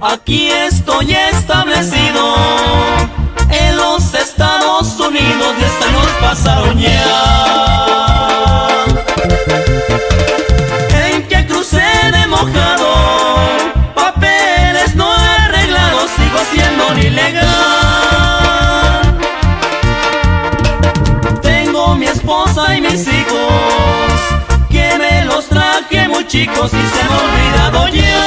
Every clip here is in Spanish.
Aquí estoy establecido en los Estados Unidos, 10 años pasaron ya. En que crucé de mojado, papeles no arreglados, sigo siendo ilegal. Tengo mi esposa y mis hijos, que me los traje muy chicos y se me ha olvidado ya.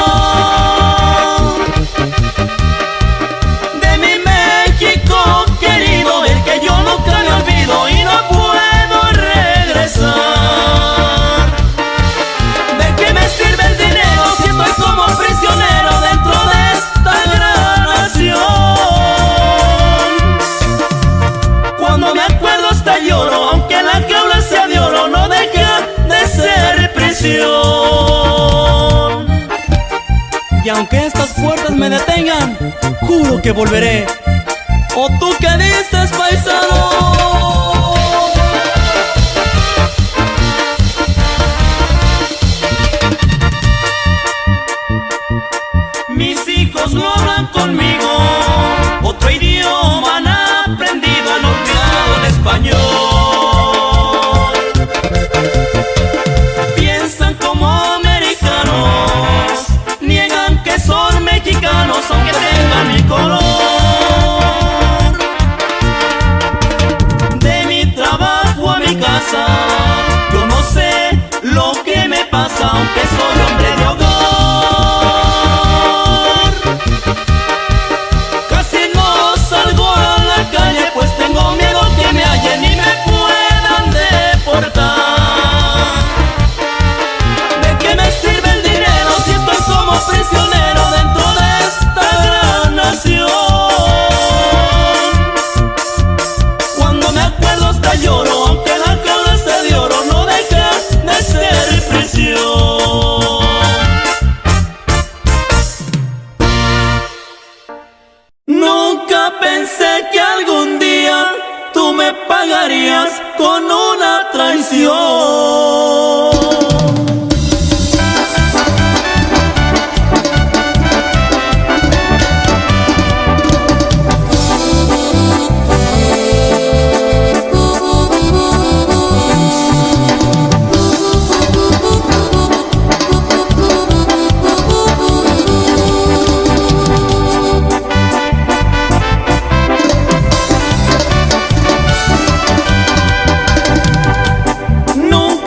Y aunque estas puertas me detengan, juro que volveré. ¿O tú qué dices, paisano? Mis hijos no hablan conmigo, otro idioma han aprendido, han olvidado el español. Aunque tengan mi color. De mi trabajo a mi casa, yo no sé lo que me pasa, aunque soy hombre de hogar. Casi no salgo a la calle, pues tengo miedo que me hallen y me puedan deportar. ¿De qué me sirve el dinero si estoy como prisionero dentro de esta gran nación? Cuando me acuerdo hasta lloro, aunque la cabeza de oro no deja de ser prisión. Nunca pensé que algún día tú me pagarías con una traición. Nunca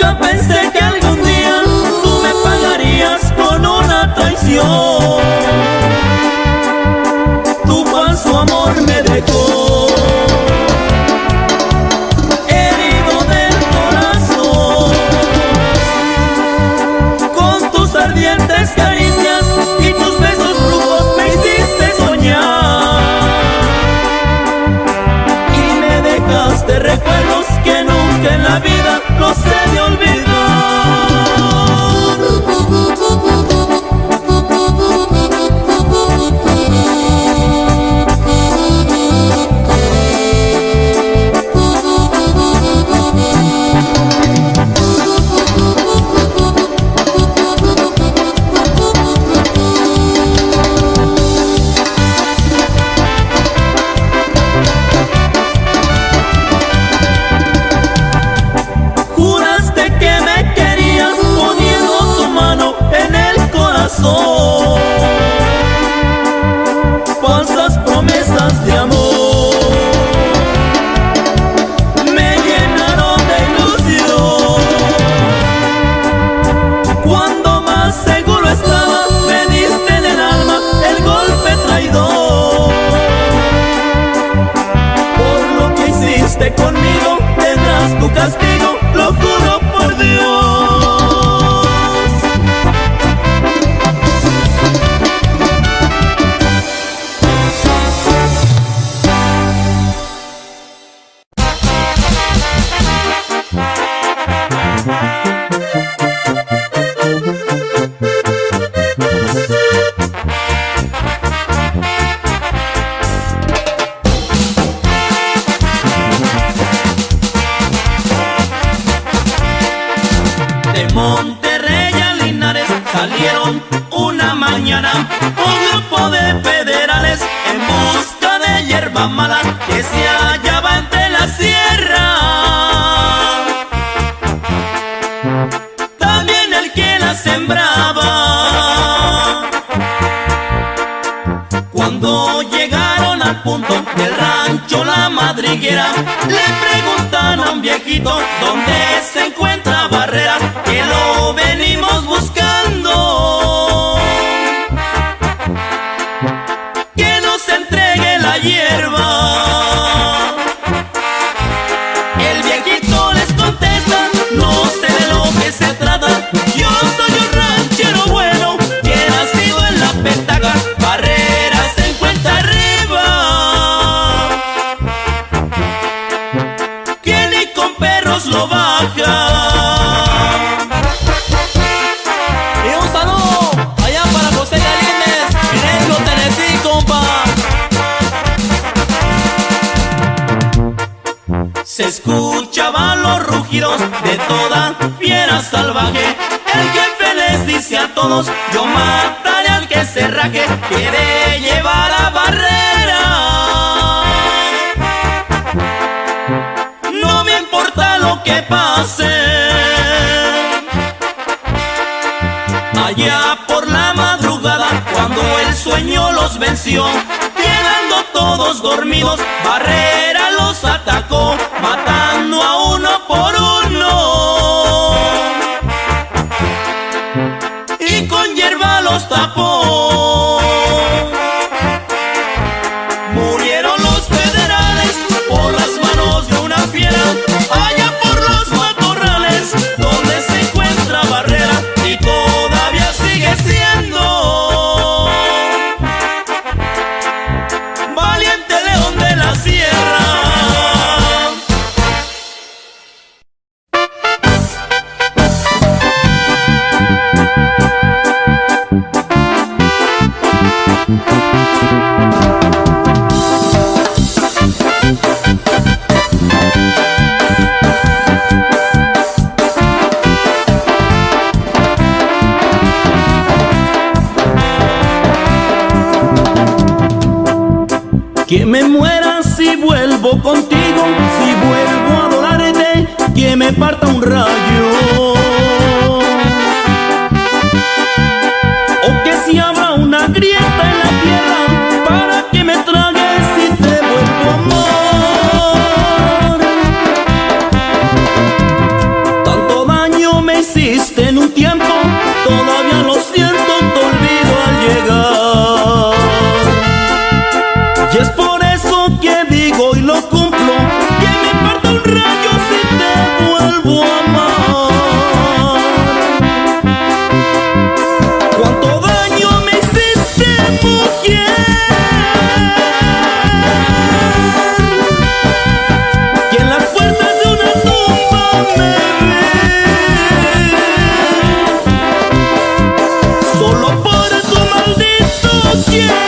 mañana un grupo de federales en busca de hierba mala que se hallaba entre la sierra. También el que la sembraba. Cuando llegaron al punto del rancho La Madriguera, le preguntan a un viejito dónde se encuentra Barrera, que lo venimos buscando, que nos entregue la hierba. El viejito les contesta: no sé de lo que se trata, yo soy un ranchero bueno que he nacido en la petaca. Barrera se encuentra arriba, que ni con perros lo baja. Y un saludo allá para José Galíndez, en el Tennessee, compa. Se escuchaban los rugidos de toda fiera salvaje. El jefe les dice a todos: yo mataré al que se raje, que de llevar a Barrera. No me importa lo que pase. Allá por la madrugada, cuando el sueño los venció, quedando todos dormidos, Barrera los atacó, matando a uno por uno, y con hierba los tapó. Murieron los federales por las manos de una fiera, allá por los matorrales donde se encuentra Barrera, y todavía sigue siendo valiente león de la sierra. Que me muera si vuelvo contigo, si vuelvo a adorarte, que me parta un rayo, o que si habrá una grieta en la tierra para que me tragues si te vuelvo a amar. Tanto daño me hiciste en un tiempo, todavía lo siento, te olvido al llegar. Y es por eso que digo y lo cumplo, que me parta un rayo si te vuelvo a amar. Cuánto daño me hiciste, mujer, que en las puertas de una tumba me ve, solo por tu maldito querer.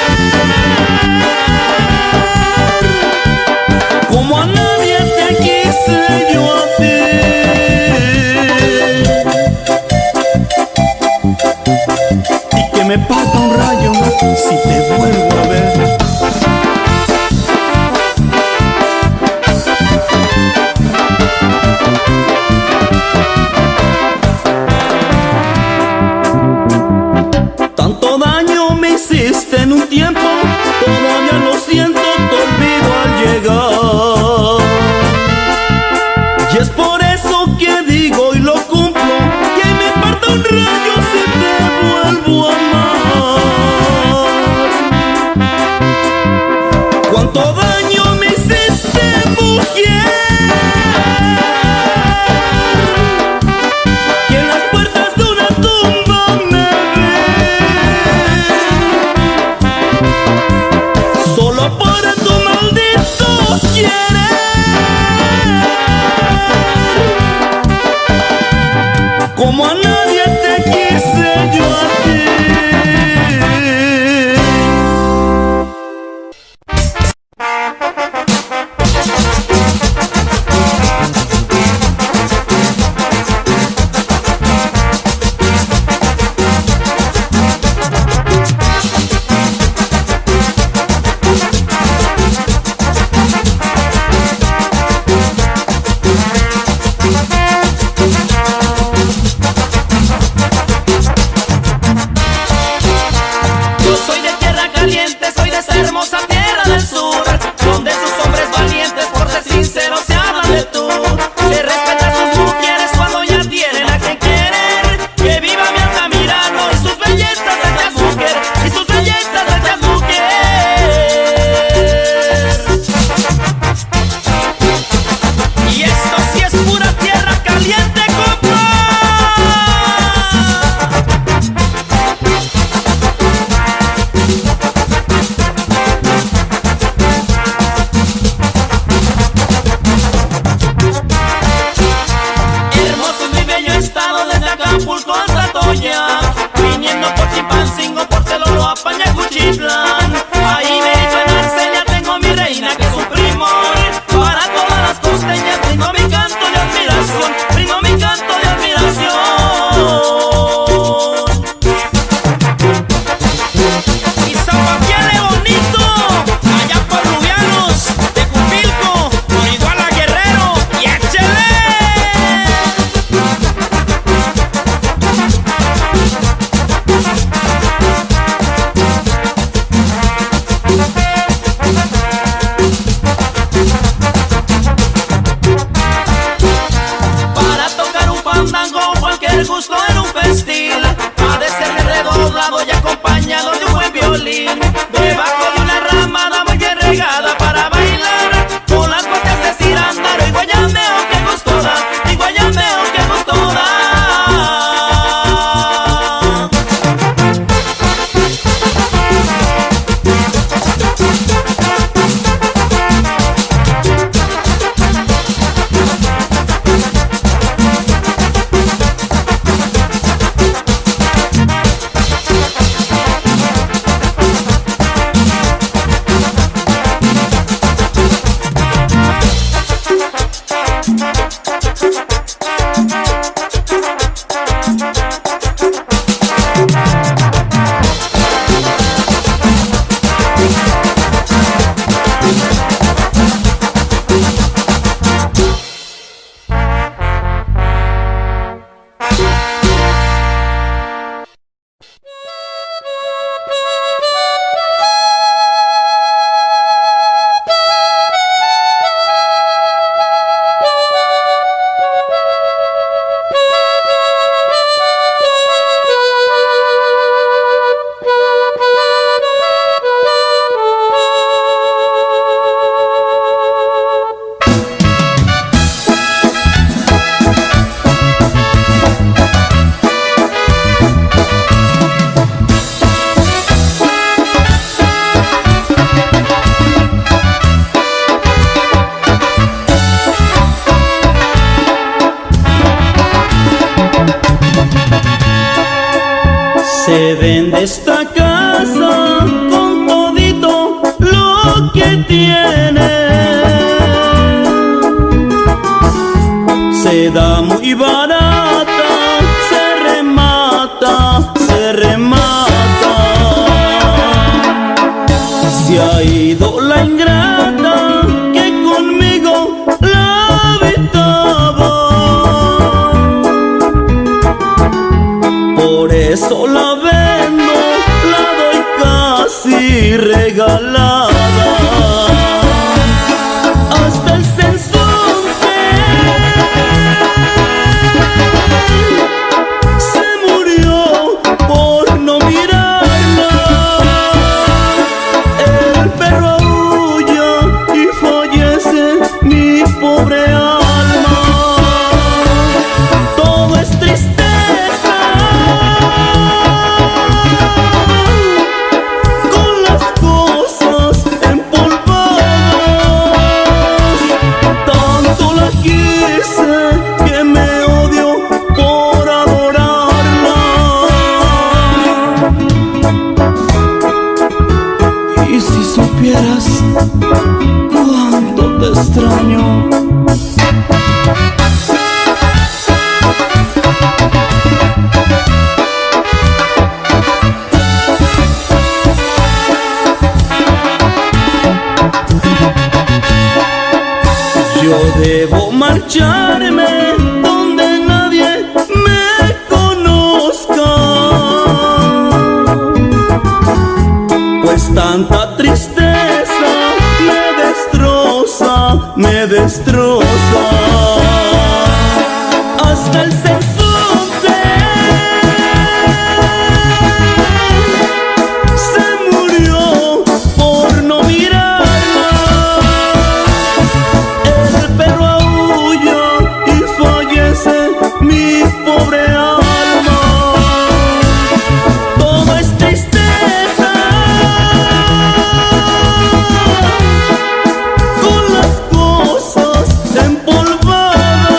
Como a nadie te quise yo a ti, y que me parta un rayo si te vuelvo a ver. Tanto daño me hiciste en un tiempo, todavía lo siento, te olvido al llegar. Y es por eso que digo y lo cumplo, que me parta un rayo si te vuelvo a amar. esta casa con todito lo que tiene. Se da muy barata, se remata, se remata. Se ha ido la ingrata que conmigo la habitaba. Por eso la vendo, la doy casi regalada. Hasta el sensonte se murió por no mirarla. El perro aúlla y fallece mi pobre alma. Todo es tristeza con las cosas empolvadas. Tanto la quise que me odio por adorarla. Y si supieras cuánto te extraño. Yo debo marcharme donde nadie me conozca, pues tanta tristeza me destroza, me destroza. Hasta el sensonte se murió por no mirarla. El perro aúlla y fallece mi pobre alma. Todo es tristeza con las cosas empolvadas.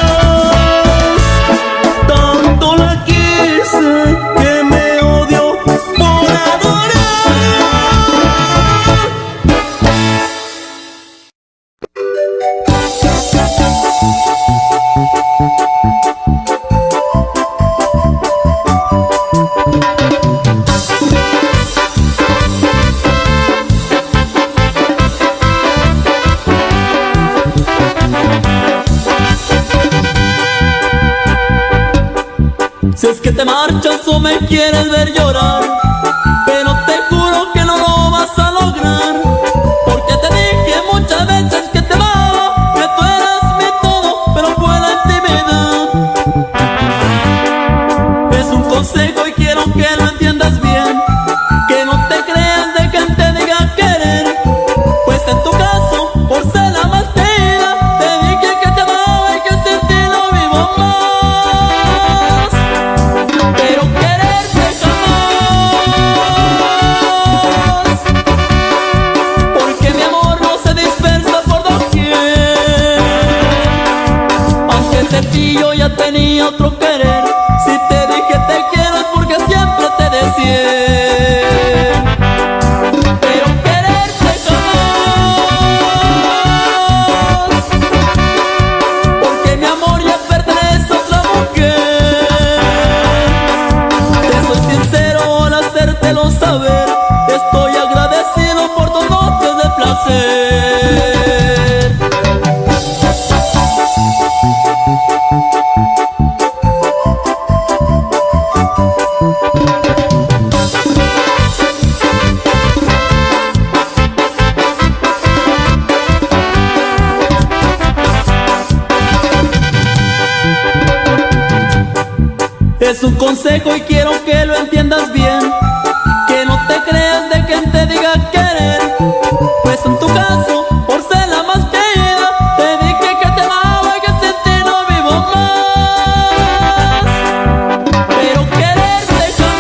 Tanto la quise que me odio por adorarla. Si es que te marchas o me quieres ver llorar, pero te juro que no lo vas a lograr, porque te dije muchas veces que te amaba, que tú eras mi todo, pero fue la intimidad. Es un consejo y quiero que lo entiendas bien, que no te creas de quien te diga querer, pues en tu caso, por ser la más querida, te dije que te amaba y que sin ti no vivo más. Pero quererte jamás, porque mi amor no se dispersa por doquier. Aunque de ti yo ya tenía otro querer, si te dije te quiero es porque siempre te deseé. Pero quererte jamás, porque mi amor ya pertenece a otra mujer. Te soy sincero al hacértelo saber, estoy agradecido por tus noches de placer. Es un consejo y quiero que lo entiendas bien, que no te creas de quien te diga querer, pues en tu caso, por ser la más querida, te dije que te amaba y que sin ti no vivo más. Pero quererte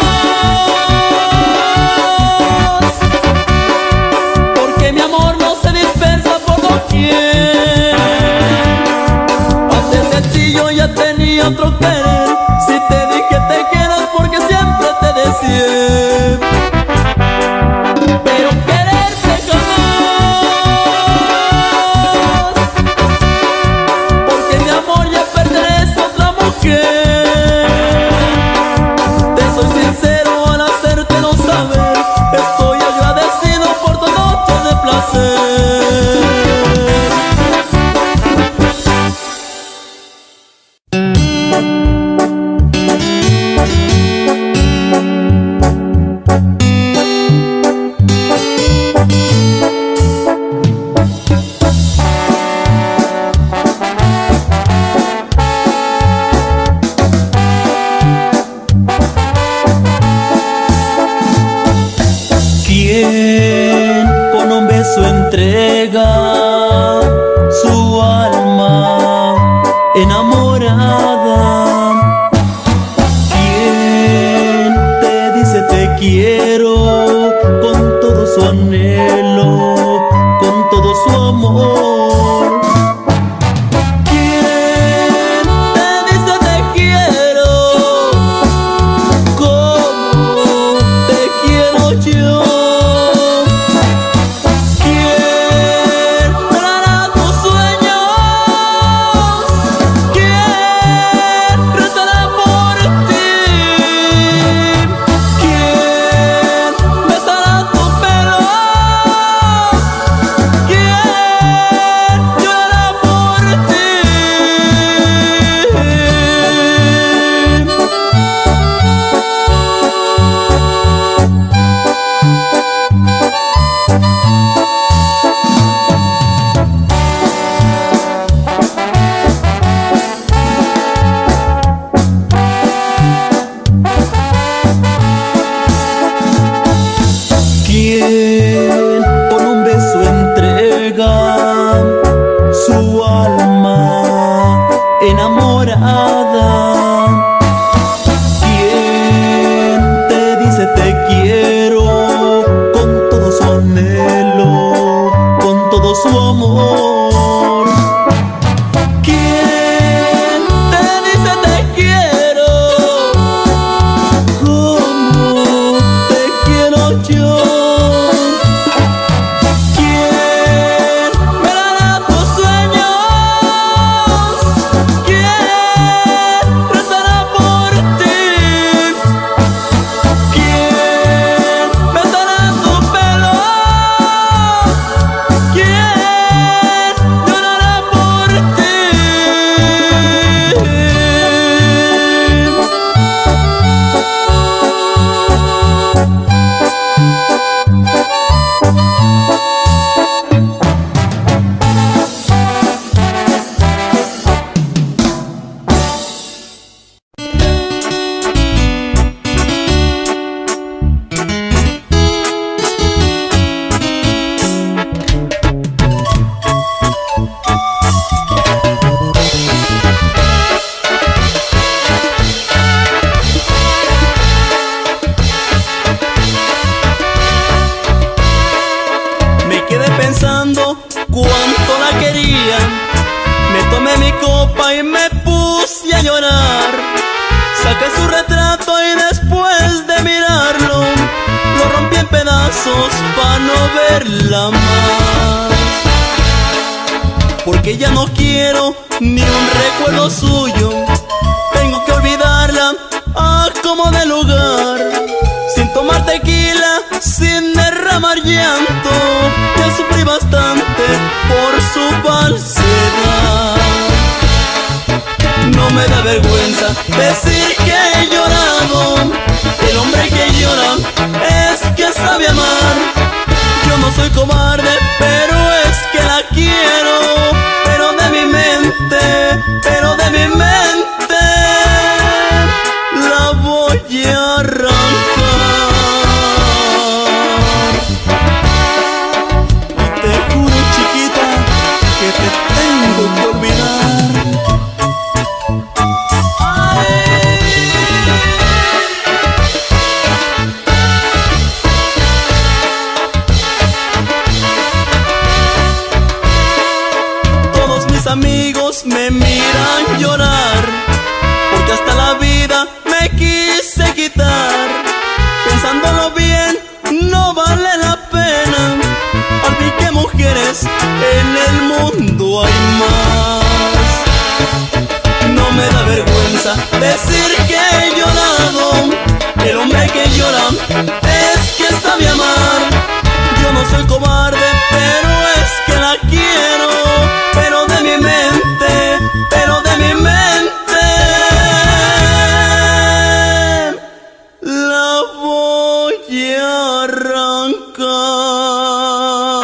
jamás, porque mi amor no se dispersa por doquier. Antes de ti yo ya tenía otro querer, si te dije te quiero es porque siempre te deseé. anhelo, con todo su amor. ¿Quién te dice te quiero como te quiero yo? ¿Quién velará tus sueños? ¿Quién rezará por ti? ¿Quién besará tu pelo? ¿Quién llorará por ti? ¿Quién por un beso entrega su alma enamorada? ¿Quién te dice te quiero con todo su anhelo, con todo su amor? ¿Quién te dice te quiero como te quiero yo? ¿Quién velará tus sueños? ¿Quién rezará por ti? ¿Quién besará tu pelo? ¿Quién llorará por ti? Me quedé pensando cuánto la quería. Me tomé mi copa y me puse a llorar. Saqué su retrato y después de mirarlo lo rompí en pedazos para no verla más. Porque ya no quiero ni un recuerdo suyo. Tengo que olvidarla a como de lugar. Sin tomar tequila, sin derramar llanto, ya sufrí bastante por su falsedad. No me da vergüenza decir que he llorado. El hombre que llora es que sabe amar. Yo no soy cobarde, pero es que la quiero. Pero de mi mente, pero de mi mente la voy a arrancar. Y te juro, chiquita, que te tengo que olvidar. Todos mis amigos me miran llorar, porque hasta la vida me quise quitar. Pensándolo bien, no vale la pena. Al fin que mujeres en el mundo hay más. No me da vergüenza decir que he llorado. El hombre que llora es que sabe amar. Yo no soy cobarde, pero es que la quiero. Pero de mi mente, pero de mi mente la voy a arrancar.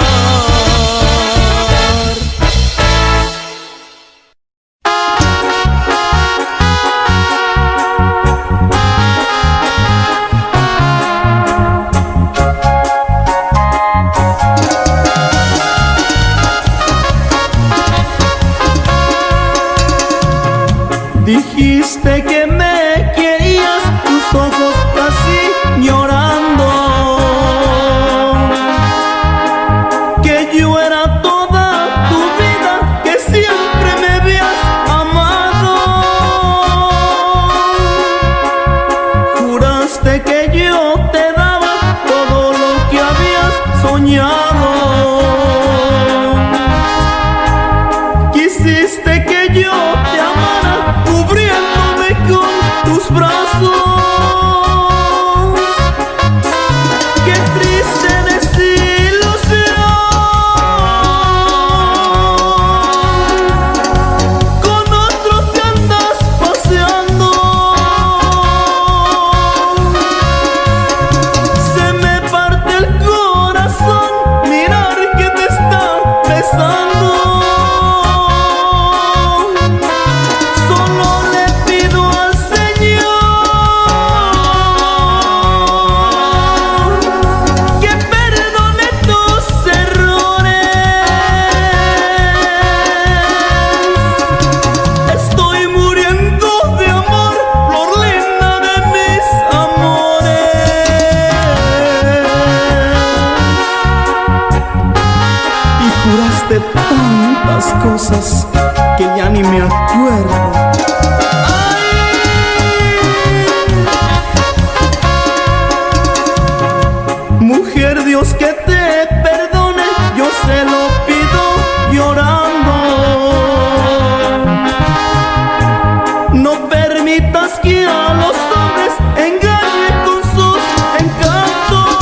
Dijiste que me querías, tus ojos así llorando. soñado. Quisiste que yo te amara, cubriéndome con tus brazos. Qué triste desilusión. Con otro te andas paseando. Se me parte el corazón mirar que te está besando. Solo le pido al Señor que perdone tus errores. Estoy muriendo de amor, flor linda de mis amores. Y juraste tantas cosas que ya ni me acuerdo. Mujer, Dios que te perdone, yo se lo pido llorando. No permitas que a los hombres engañe con sus encantos.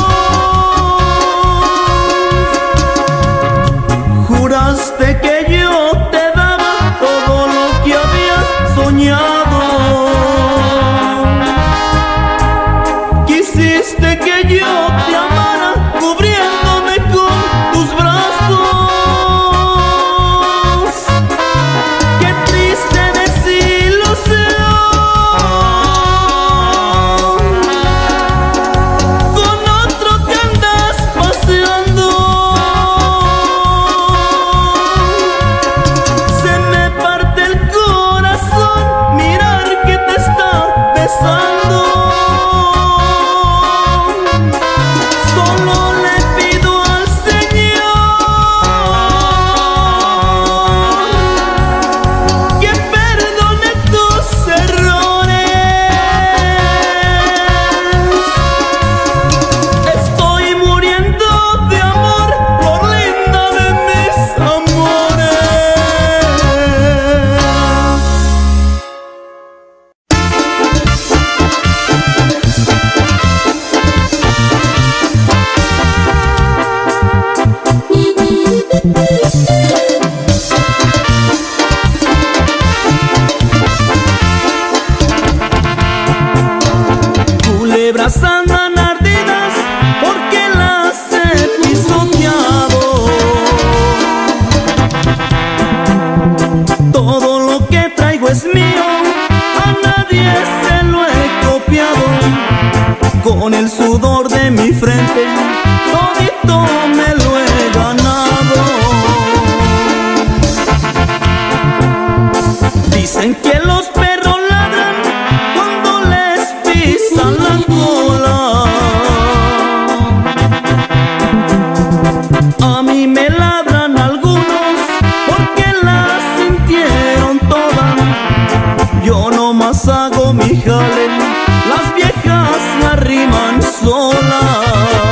Juraste que yo te daba todo lo que habías soñado. Quisiste que yo te amara, cubriéndome con tus brazos. Qué triste desilusión. Con otro te andas paseando. Se me parte el corazón mirar que te está besando. Solo le pido al Señor que perdone tus errores. Estoy muriendo de amor, flor linda de mis amores. Culebras andan ardidas porque las he pisoteado. Todo lo que traigo es mío, a nadie se lo he copiado. Con el sudor de mi frente, todito me lo he ganado. Dicen que los perros ladran cuando les pisan la cola. A mí me ladran algunos porque las sintieron todas. Yo nomás hago mi jale, las viejas se arriman solas.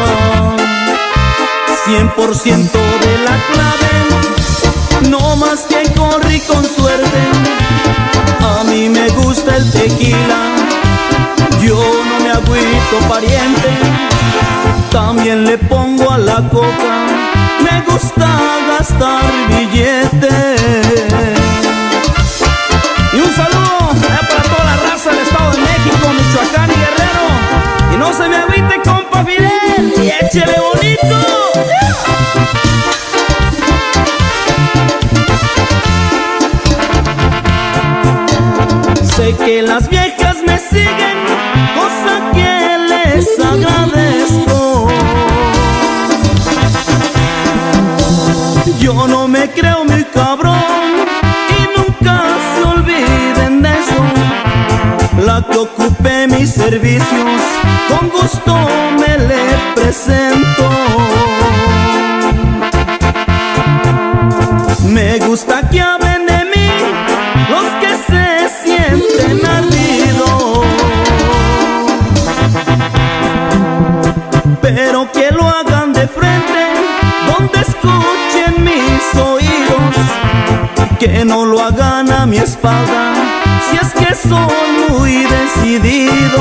100% de la clave, no más que corrí con suerte. A mí me gusta el tequila, yo no me agüito pariente. También le pongo a la coca, me gusta gastar billetes. Y un saludo para toda la raza del Estado de México, Michoacán y Guerrero. Y no se me agüite, compa Fidel, y échele bonito. Sé que las viejas me siguen, cosa que les agradezco. Yo no me creo muy cabrón y nunca se olviden de eso. La que ocupe mis servicios, con gusto me le presento. Me gusta que hablen de mí los que se sienten ardidos, pero que lo hagan de frente donde escuchen mis oídos, que no lo hagan a mi espalda, si es que son muy decididos.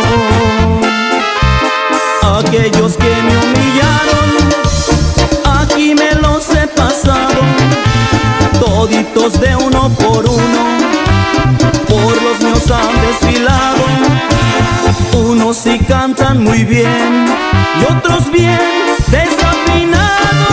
Aquellos que me humillaron, aquí me los he pasado, toditos de uno por uno, por los míos han desfilado. Unos sí cantan muy bien y otros bien desafinados.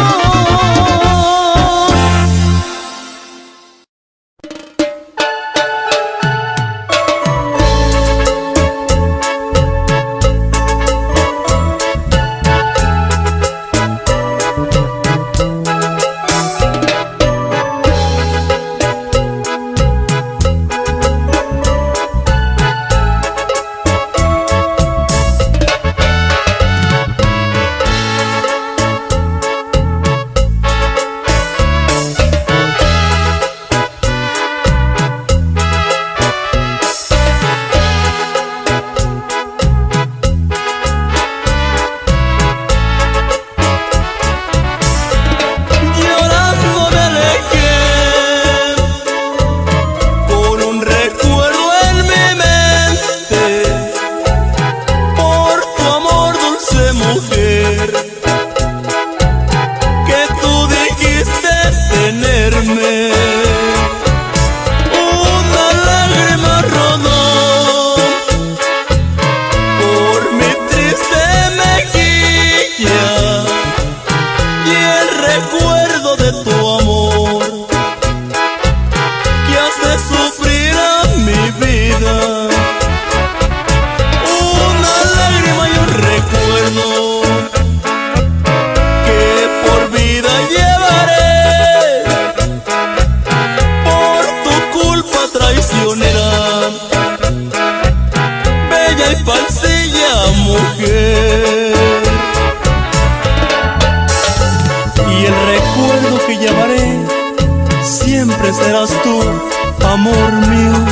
Y el recuerdo que llevaré siempre serás tú, amor mío.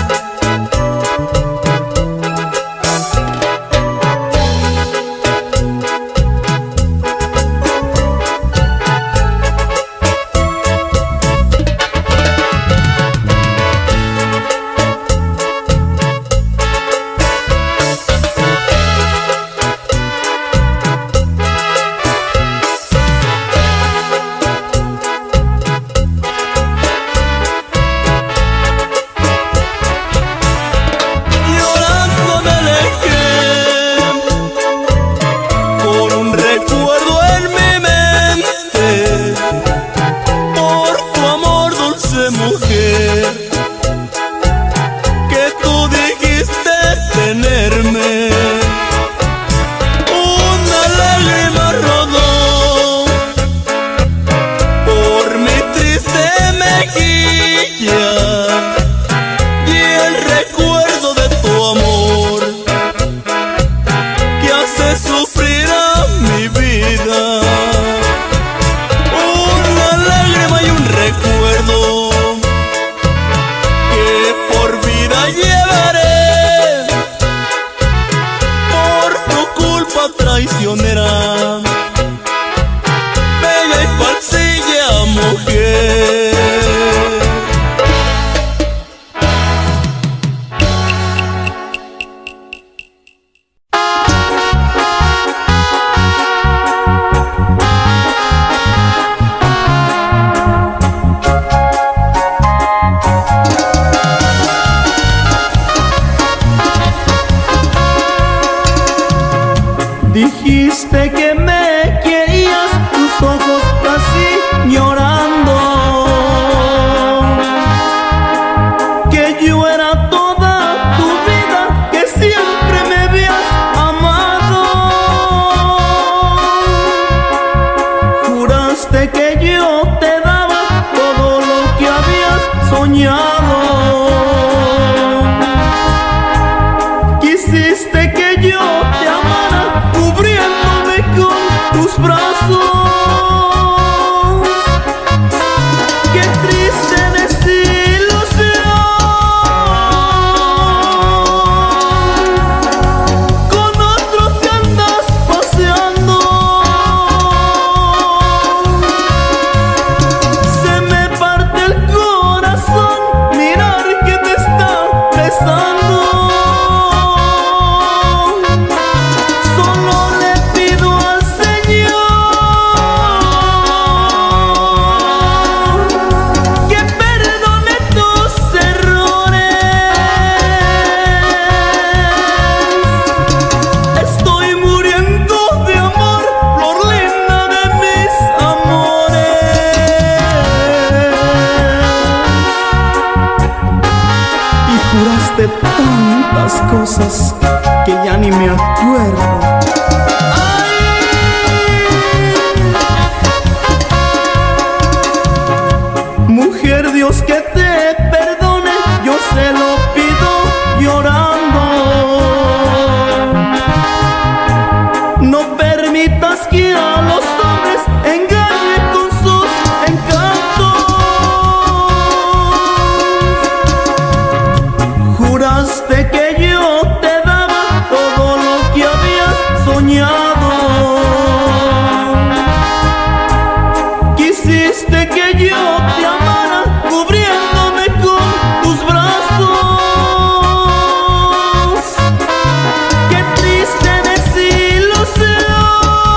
cosas que ya ni me acuerdo. Mujer, Dios que te perdone, yo se lo pido llorando. No permitas que a los hombres engañen con sus encantos. Juraste que yo te daba todo lo que habías soñado. Quisiste que yo te amara cubriéndome con tus brazos. Qué triste desilusión.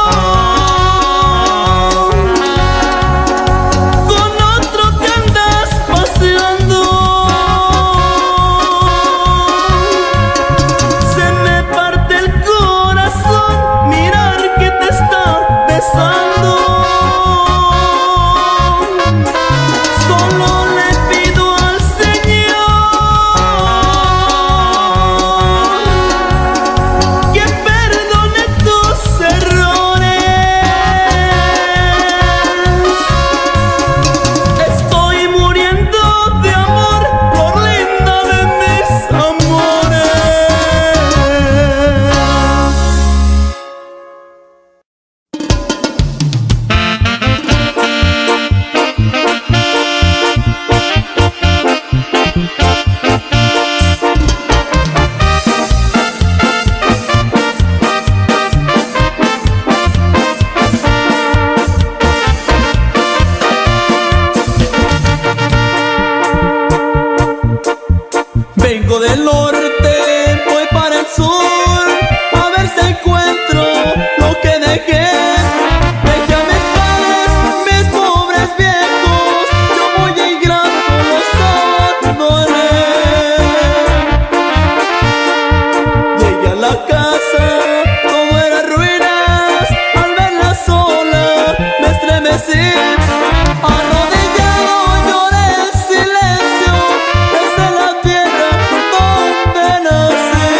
Con otro te andas paseando. Se me parte el corazón mirar que te está besando. Solo le pido al Señor que perdone tus errores. Estoy muriendo de amor por linda de mis amores. Vengo del norte, voy para el sur, a ver si encuentro lo que dejé. Dejé a mis padres, mis pobres viejos, yo muy ingrato los abandoné. Llegué a la casa, todo era ruinas, al verla sola me estremecí. Arrodillado lloré en silencio, desde la tierra donde nací.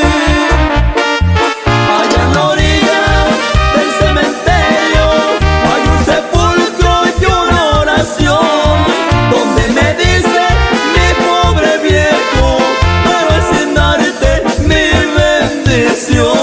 Allá en la orilla del cementerio hay un sepulcro y una oración donde me dice mi pobre viejo, pero sin darte mi bendición.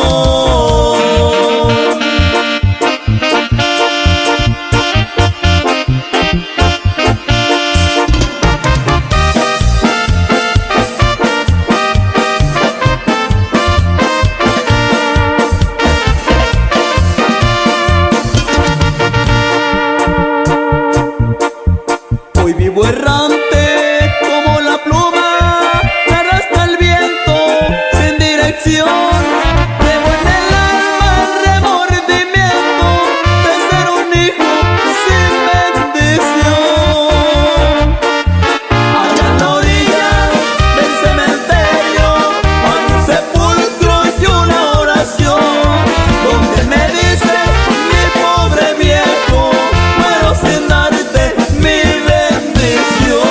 Hoy vivo errante como la pluma, me arrastra el viento sin dirección. Llevo en el alma el remordimiento de ser un hijo sin bendición. Allá en la orilla del cementerio hay un sepulcro y una oración donde me dice mi pobre viejo, muero sin darte mi bendición.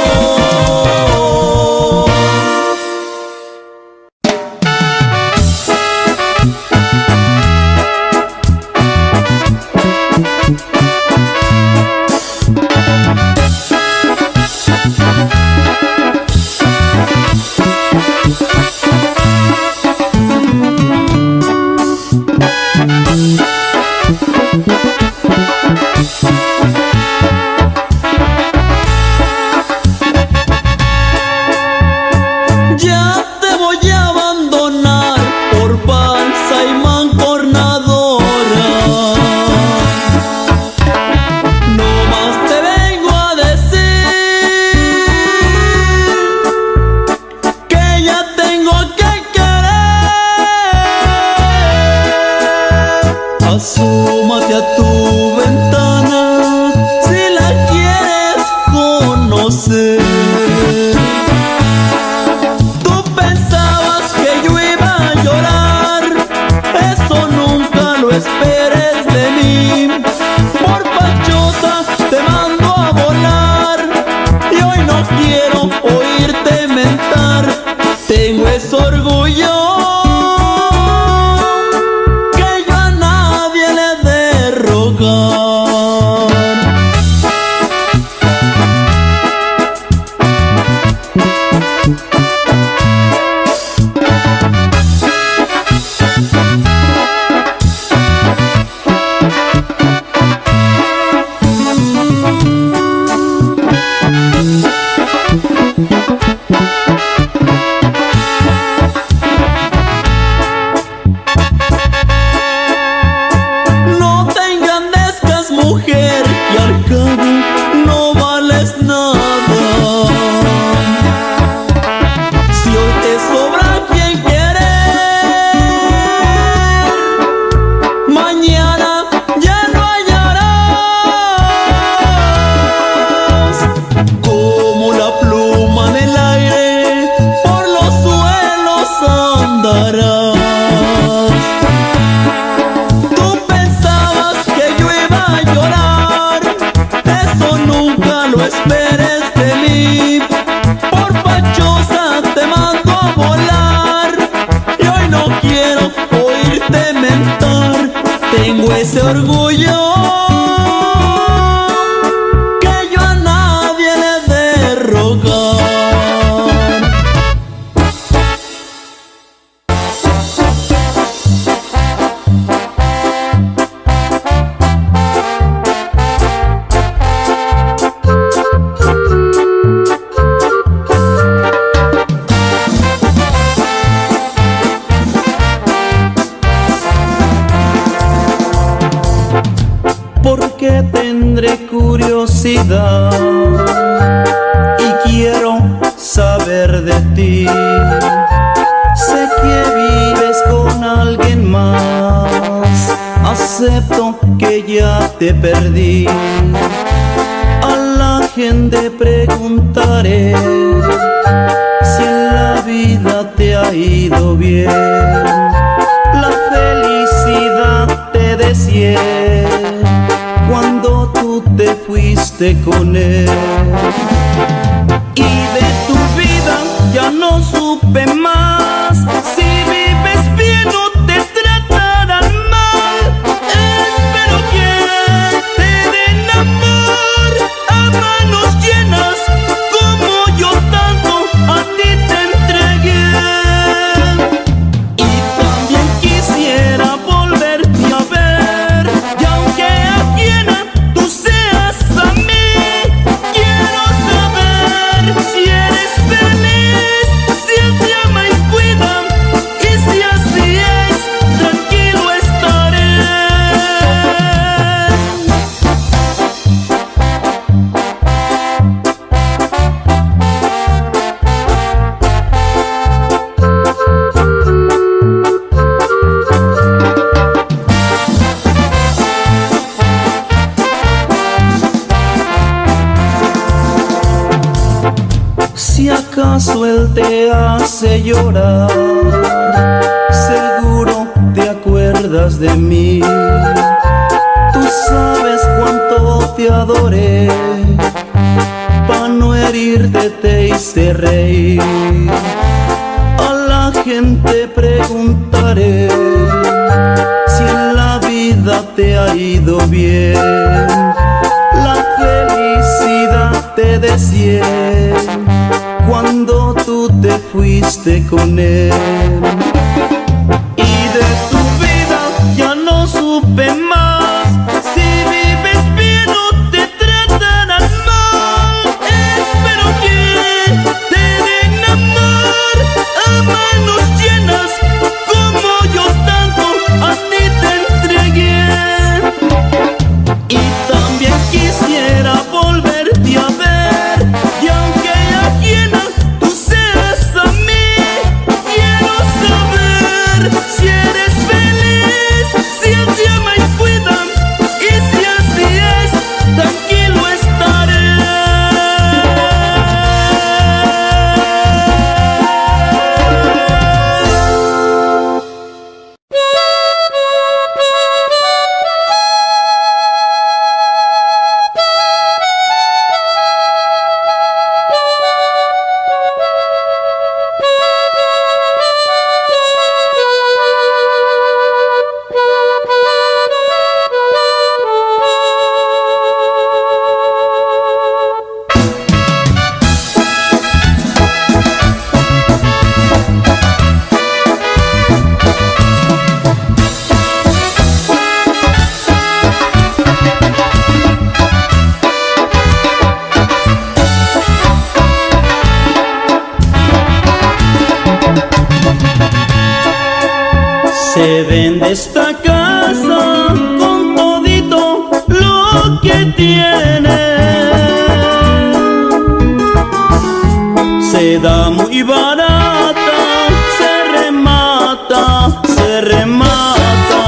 Ya te voy a abandonar por falsa y mancornadora. No más te vengo a decir que ya tengo que querer. Asómate a tu ventana si la quieres conocer. Tú pensabas que yo iba a llorar, eso nunca lo esperes de mí. Por pachosa te mando a volar y hoy no quiero oírte mentar. Tengo ese orgullo rogar. No te engrandezcas, mujer, que al cabo no vales nada. Si hoy te sobra quien querer, mañana ya no hallarás. Como la pluma en el aire, por los suelos andarás. Tú pensabas que yo iba a llorar, eso nunca lo esperes de mí. Por fachosa te mando a volar, y hoy no quiero oírte mentar. Tengo ese orgullo que yo a nadie le he de rogar. Porque tendré curiosidad y quiero saber de ti. Sé que vives con alguien más, acepto que ya te perdí. A la gente preguntaré si en la vida te ha ido bien. La felicidad te deseé cuando tú te fuiste con él. Y de tu vida ya no supe más. Si vives bien no te tratarán mal. Espero que te den amor a manos llenas, como yo tanto a ti te entregué. Y también quisiera volverte a ver, y aunque ajena tú seas a mí, quiero saber si eres feliz, si él te ama y cuida, y si así es, tranquilo estaré. Si acaso él te hace llorar, seguro te acuerdas de mí. Tú sabes cuánto te adoré, pa' no herirte te hice reír. A la gente preguntaré si en la vida te ha ido bien. La felicidad te deseé cuando tú te fuiste con él. Y de tu vida ya no supe más. Si vives bien no te tratarán mal. Espero que te den amor a manos llenas, como yo tanto a ti te entregué. Y también quisiera volverte a ver, y aunque ajena tú seas a mí, quiero saber esta casa con todito lo que tiene se da muy barata, se remata, se remata.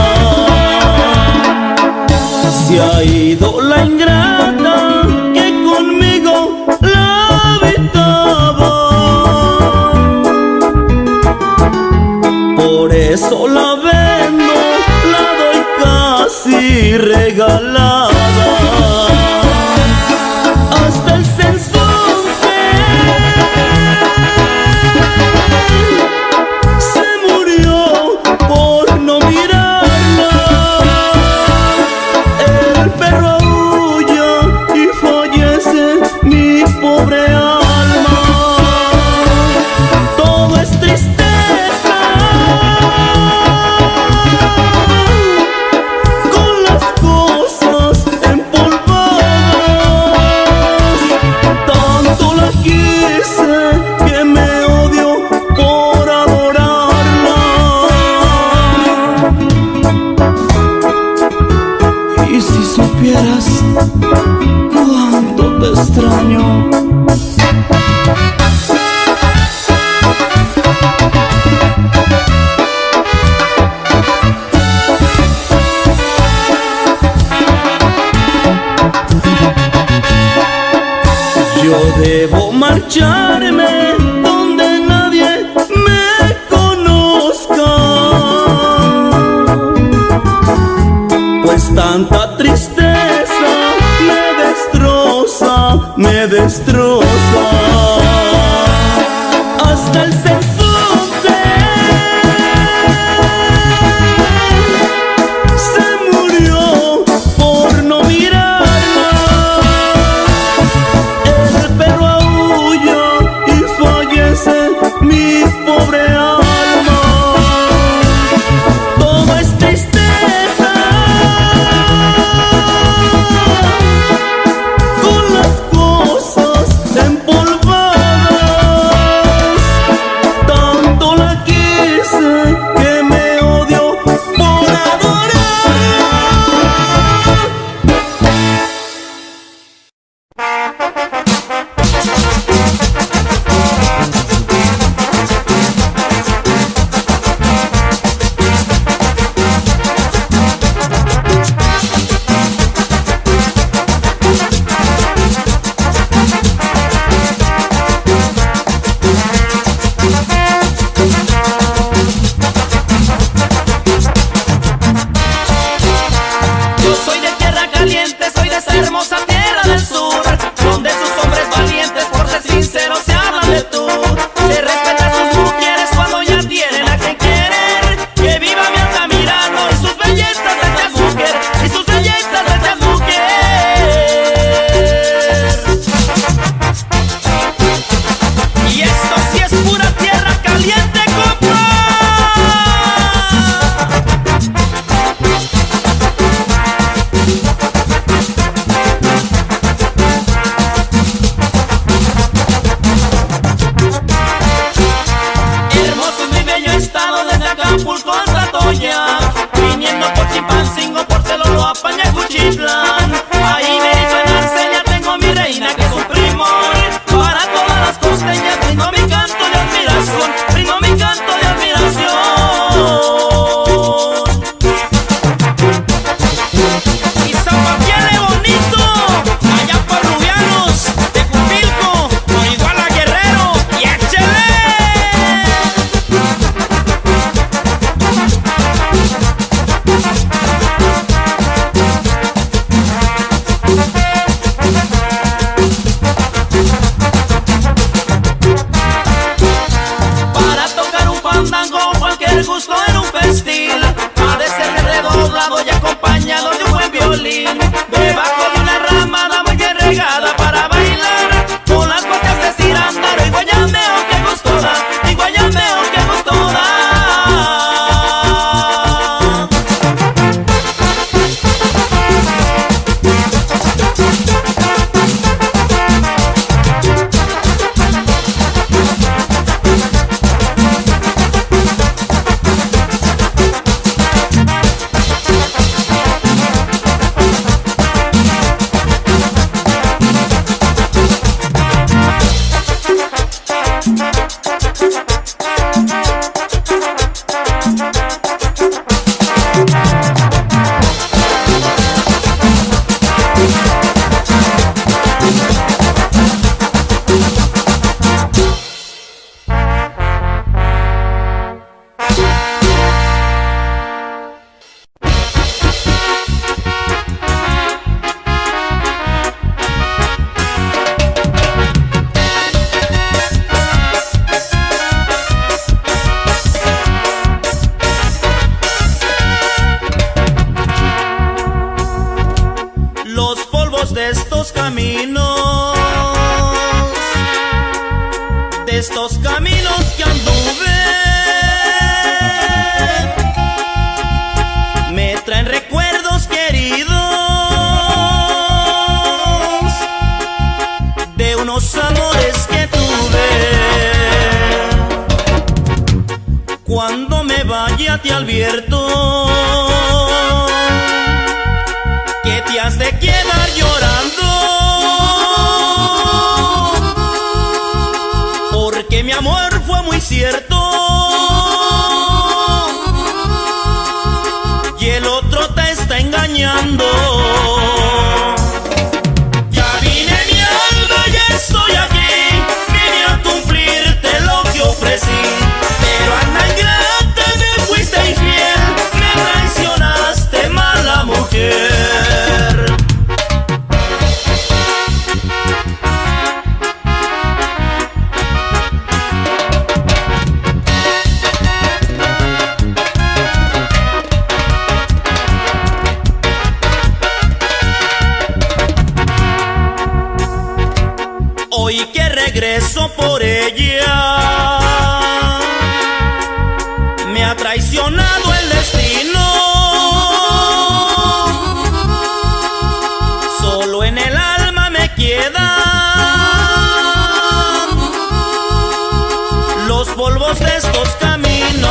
Se ha ido la ingrata que conmigo la habitaba, por eso la vendo, la doy casi regalada. Hasta el sensonte se murió por no mirarla. El perro aúlla y fallece mi pobre alma. Todo es tristeza con las cosas empolvadas. Tanto la quise que me odio por adorarla. Y si supieras cuánto te extraño. Yo debo marcharme donde nadie me conozca, pues tanta tristeza me destroza, me destroza. Hasta el sensonte se murió por no mirarla. El perro aúlla y fallece mi pobre alma. Todo es tristeza con las cosas los polvos de estos caminos, que anduve, me traen recuerdos queridos de unos amores que tuve. Cuando me vaya te advierto que te has de quedar llorando, porque mi amor fue muy cierto y el otro te está engañando. Ya vine mi alma, ya estoy aquí, vine a cumplirte lo que ofrecí, pero anda ingrata, me fuiste infiel, me traicionaste, mala mujer. Hoy que regreso por ella, me ha traicionado el destino. Solo en el alma me quedan los polvos de estos caminos.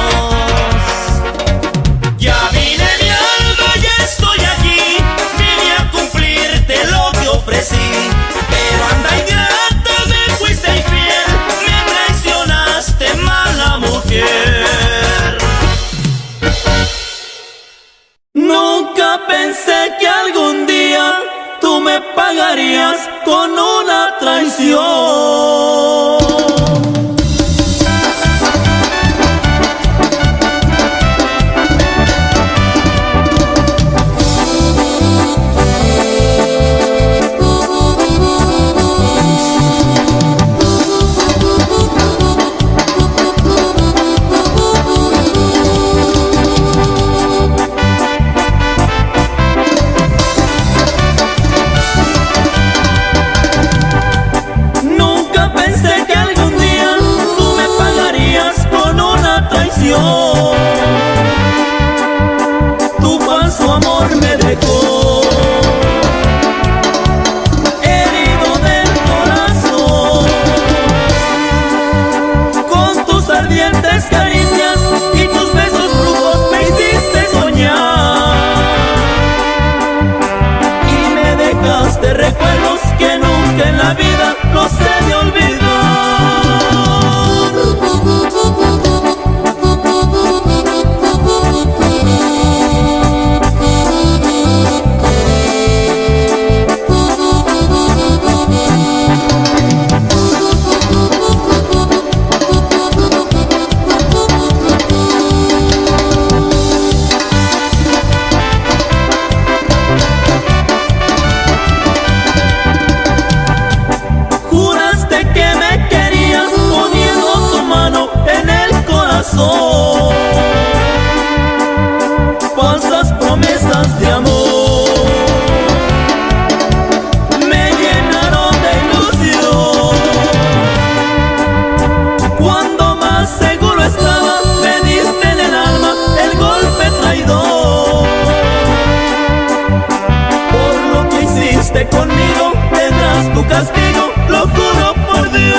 Ya vine mi alma, ya estoy aquí, vine a cumplirte lo que ofrecí, pero anda ingrata, me fuiste infiel, me traicionaste, mala mujer. Nunca pensé que algún día tú me pagarías con una traición. Tu falso amor me dejó herido del corazón, con tus ardientes caricias y tus besos brujos me hiciste soñar, y me dejaste recuerdos que nunca en la vida los he de olvidar. Falsas promesas de amor me llenaron de ilusión. Cuando más seguro estaba, me diste en el alma el golpe traidor. Por lo que hiciste conmigo tendrás tu castigo, lo juro por Dios.